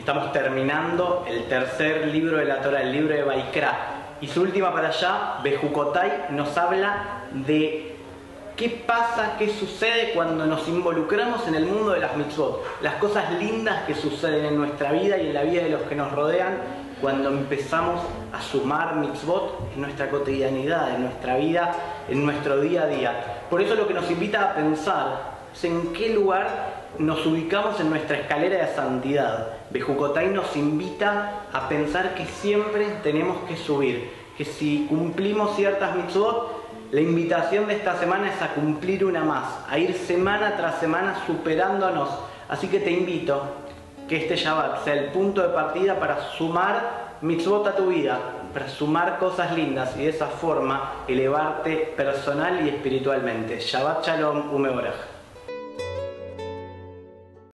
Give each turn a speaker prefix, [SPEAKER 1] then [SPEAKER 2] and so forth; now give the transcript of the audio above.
[SPEAKER 1] Estamos terminando el tercer libro de la Torá, el libro de Vaikra. Y su última para allá, Bejucotai, nos habla de qué pasa, qué sucede cuando nos involucramos en el mundo de las mitzvot. Las cosas lindas que suceden en nuestra vida y en la vida de los que nos rodean cuando empezamos a sumar mitzvot en nuestra cotidianidad, en nuestra vida, en nuestro día a día. Por eso lo que nos invita a pensar es en qué lugar nos ubicamos en nuestra escalera de santidad. Bejucotai nos invita a pensar que siempre tenemos que subir, que si cumplimos ciertas mitzvot, la invitación de esta semana es a cumplir una más, a ir semana tras semana superándonos. Así que te invito que este Shabbat sea el punto de partida para sumar mitzvot a tu vida, para sumar cosas lindas y de esa forma elevarte personal y espiritualmente. Shabbat Shalom Umeorach.